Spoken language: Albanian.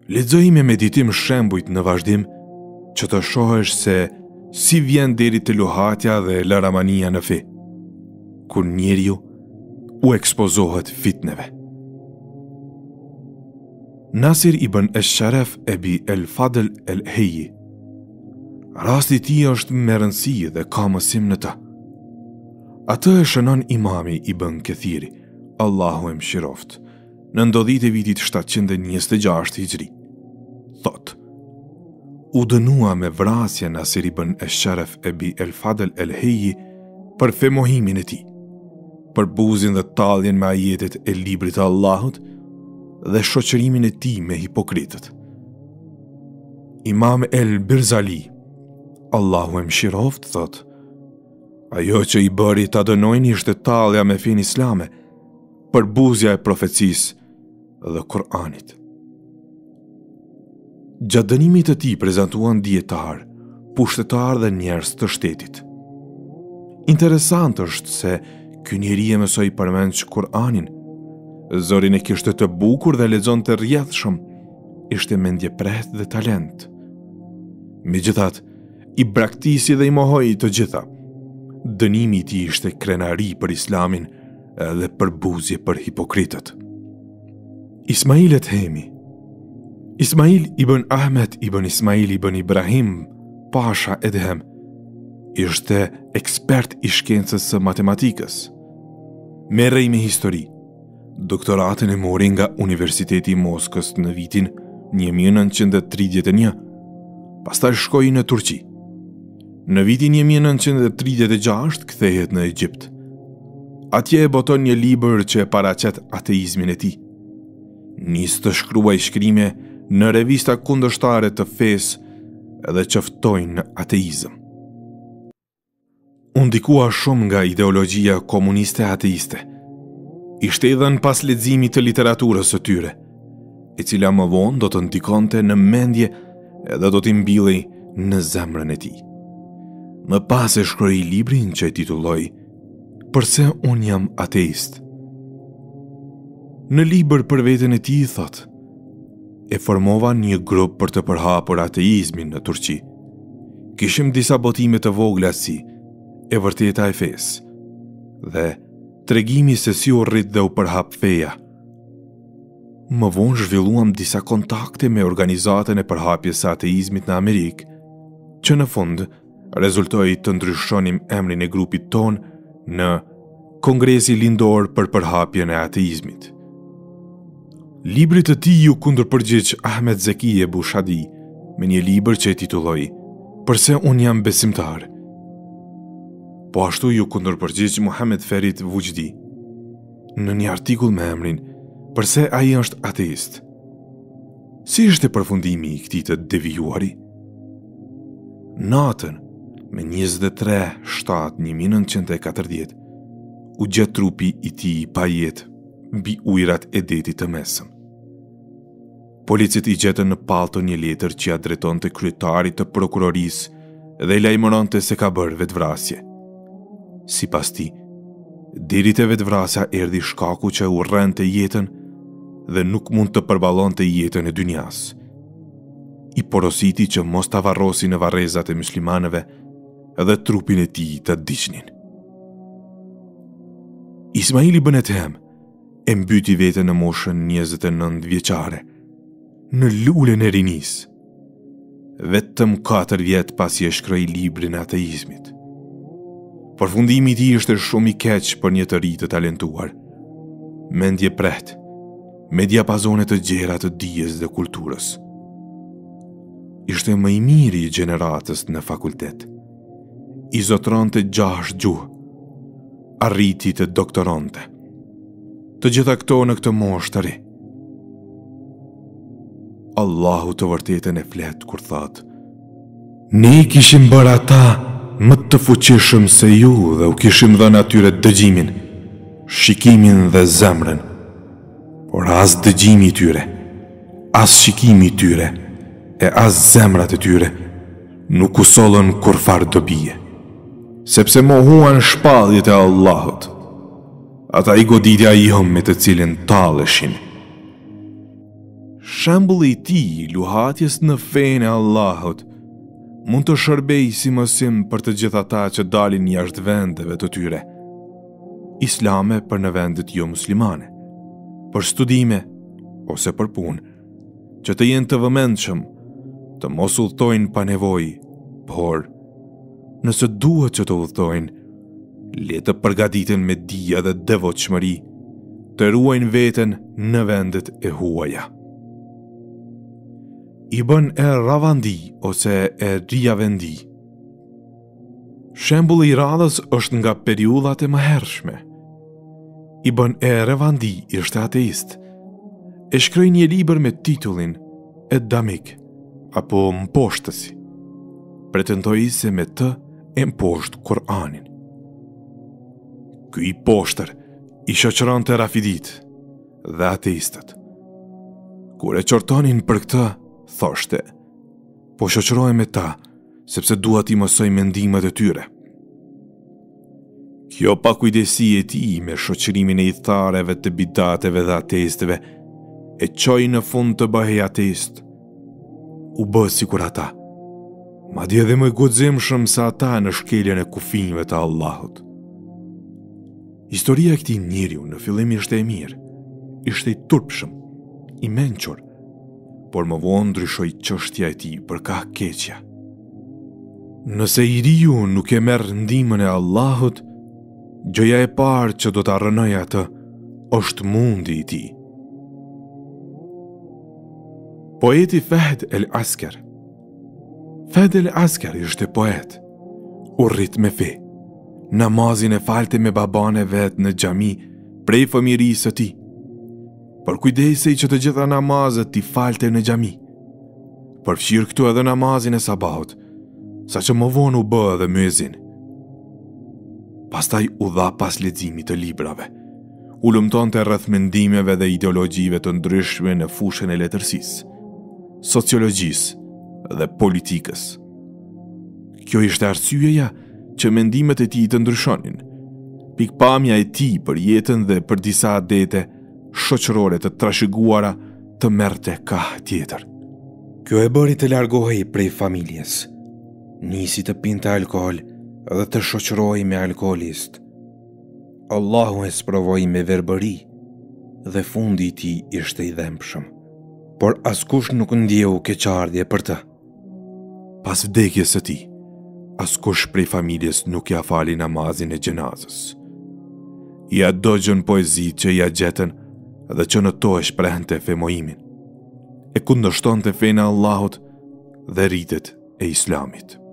Lexoj me meditim shembujt në vazhdim që të shohësh se si vjen deri te luhatja dhe laramania në fe, kur njeriu u ekspozohet fitneve. Nasir ibn Esharef Ebi El Fadl El Heji. Rasti ti është me rëndësi dhe ka mësim në të. Atë e shënon imami ibn Këthiri, Allahu e mëshiroft, në ndodhit e vitit 726 hijri. Thot, u dënua me vrasje Nasir ibn Esharef Ebi El Fadl El Heji për femohimin e ti, për buzin dhe talljen me ajetet e librit të Allahut dhe shoqërimin e tij me hipokritët. Imam El Birzali, Allahu e mëshiroft, thot, ajo që i bëri ta dënojnë ishte tallja me fen islame, për buzja e profecisë dhe Kur'anit. Gjatë dënimit të tij prezantuan dietar, pushtetar dhe njerëz të shtetit. Interesant është se ky njeri e mësoi përmend Kur'anin. Zorin e kishte të bukur dhe lexonte rrjedhshëm, ishte mendjeprehtë dhe talent. Megjithatë, i braktisi dhe i mohoi të gjitha. Dënimi i tij ishte krenari për islamin dhe përbuzje për hipokritët. Ismail et-Hemi. Ismail ibn Ahmed ibn Ismail ibn Ibrahim Pasha Edhem ishte ekspert i shkencës së matematikës. Merrej me histori. Doktoratën e mori nga Universiteti i Moskës në vitin 1931, pastaj shkoi në Turqi. Në vitin 1936 kthehet në Egjipt. Atje e boton një libër që e paraqet ateizmin e tij. Nis të shkruaj shkrime në revista kundërshtare të fesë dhe që ftojnë në ateizëm. U ndikua shumë nga ideologjia komuniste ateiste. Ishte idhën pas leximit të literaturës së tyre, e cila më vonë do të ndikonte në mendje edhe do t'i mbillej në zemrën e tij. Më pas e shkroi librin që e titulloi Përse unë jam ateist. Në libër për veten e tij thot, e formova një grup për të përhapur ateizmin në Turqi. Kishim disa botime të vogla si e vërteta e fesë dhe tregimi se si u rrit dhe u përhap feja. Më vonë zhvilluam disa kontakte me organizatën e përhapjes së ateizmit në Amerikë, që në fund rezultoi të ndryshonim emrin e grupit ton në Kongresi Lindor për përhapjen e ateizmit. Librit të tij u kundërpërgjigj Ahmed Zeki Bushadi me një libër që e titulloi Përse unë jam besimtar. Po ashtu ju kundërpërgjigj Muhammed Ferit Vujdi në një artikull me emrin Përse ai është ateist. Si ishte përfundimi i këtij të devijuari? Natën me 23/7/1940 u gjet trupi i tij pa jetë mbi ujërat e detit të mesëm. Policit i gjetën në pallto një letër që ia drejtonte kryetarit të prokurorisë dhe i lajmëronte se ka bërë vetvrasje. Sipas tij, deri te vetvrasja erdhi shkaku që urrente jetën dhe nuk mund të përballonte jetën e dynjas. I porositi që mos ta varrosi në varrezat e muslimanëve dhe trupin e tij të diqnin. Ismail ibn Ethem e mbyti veten në moshën 29 vjeçare, në lulen e rinisë, vetëm 4 vjet pasi e shkroi librin e ateizmit. Përfundimi i tij ishte shumë i keq për një të ri të talentuar, mendjeprehtë, me diapazone të gjera të dijes dhe kulturës. Ishte më i miri i gjeneratës në fakultet. I zotronte 6 gjuhë, arriti të doktoronte. Të gjitha këto në këtë moshë të ri. Allahu të vërtetën e flet kur thot: Ne i kishim bërë ata më të fuqishëm se ju dhe u kishim dhënë atyre dëgjimin, shikimin dhe zemrën, por as dëgjimi i tyre, as shikimi i tyre e as zemrat e tyre nuk u sollën kurfar dobije, sepse mohuan shpalljet e Allahut. Ata i goditja ihëm me të cilin taleshin. Shembulli i tij, luhatjes në fenë e Allahut, mund të shërbej si mësim për të gjithë ata që dalin jashtë vendeve të tyre, islame për në vendet jo muslimane, për studime ose për punë, që të jenë të vëmendshëm, të mos udhtojnë pa nevojë, por nëse duhet që të udhtojnë, le të përgatiten me dija dhe devotshmëri, të ruajnë veten në vendet e huaja. Ibn Ravandi ose e Rijavendi. Shembulli i radhës është nga periudhat e mëhershme. Ibn Ravandi ishte ateist. E shkroi një libër me titullin E Damik, apo Mposhtësi. Pretendoi se me të e mposht Kur'anin. Ky i poshtër i shoqëronte rafidit dhe ateistët. Kur e qortonin për këtë, thoshte, po shoqëroj me ta, sepse dua t'i mësoj mendimet e tyre. Kjo pakujdesi e tij me shoqërimin e ithareve të bidateve dhe ateistëve e çoi në fund të bëhej ateist. U bë sikur ata, madje edhe më guximshëm se ata në shkeljen e kufinjve të Allahut. Historia e këtij njeriu në fillim ishte e mirë, ishte i turpshëm, i mençur, por më vonë ndryshoi çështja e tij për ka keqja. Nëse i riu nuk e merr ndihmën e Allahut, gjëja e parë që do ta rrënojë atë është mundi i tij. Poeti Fahd el-Askar. Fahd el-Askar ishte poet. U rrit me fe. Namazin e falte me baban e vet në xhami prej fëmijërisë së tij. Por kujdesej që të gjitha namazet t'i falte në xhami. Përfshir këtu edhe namazin e sabahut, saqë më vonë u bë edhe muezin. Pastaj u dha pas leximit të librave. U lumtonte rreth mendimeve dhe ideologjive të ndryshme në fushën e letërsisë, sociologjisë dhe politikës. Kjo ishte arsyeja që mendimet e tij të ndryshonin. Pikpamja e tij për jetën dhe për disa adete shoqërore të trashëguara të merrte kah tjetër. Kjo e bëri të largohej prej familjes, nisi të pinte alkool dhe të shoqërohej me alkoolist. Allahu e sprovoi me verbëri dhe fundi i tij ishte i dhëmshëm, por askush nuk ndjeu keqardhje për të. Pas vdekjes së tij, askush prej familjes nuk ja fali namazin e xhenazës. Ja dogjën poezi që ja gjetën dhe që në to e shprehente femoimin. E kundërshtonte fenë e Allahut dhe rritet e Islamit.